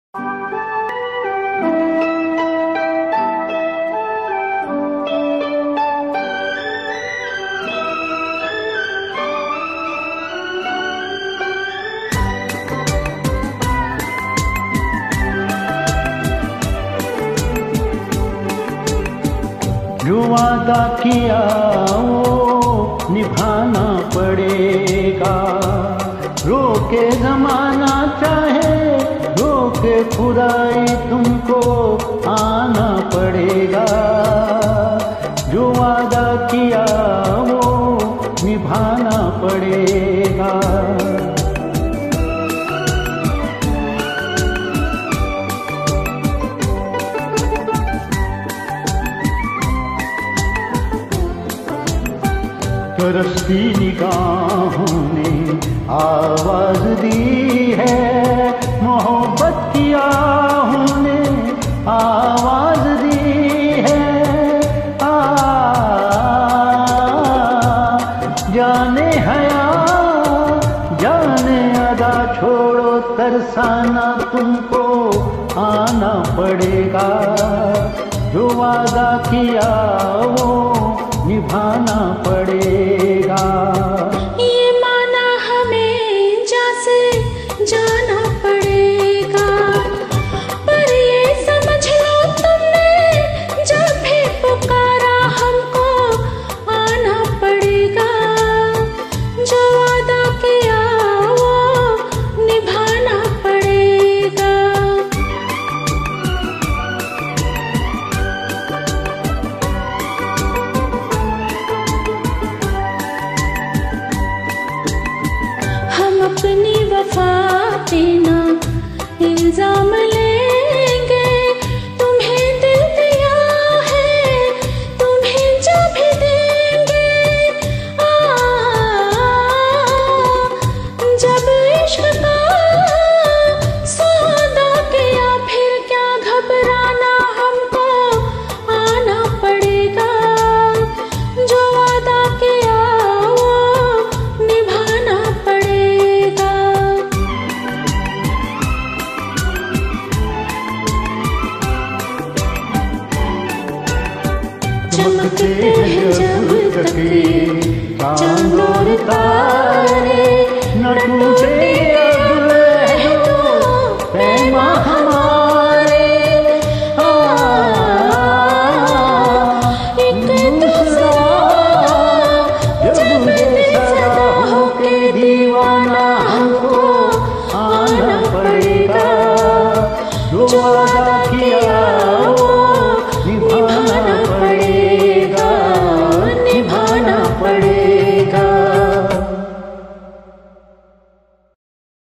जो वादा किया वो निभाना पड़ेगा। रोके जमाना चाहे रोके खुदाई, तुमको आना पड़ेगा। जो वादा किया वो निभाना पड़ेगा। तरसती निगाहों ने आवाज दी है, मोहब्बत की आहों ने आवाज दी है। जाने हया जाने अदा छोड़ो, तरसाना तुमको आना पड़ेगा। जो वादा किया वो निभाना पड़ेगा। ये माना हमें जैसे जाना पड़ेगा, पर ये समझ लो तुमने जब भी पुकारा हमको आना पड़ेगा। जो वादा किया वो निभाना पड़ेगा। अपनी वफा पे ना इल्जाम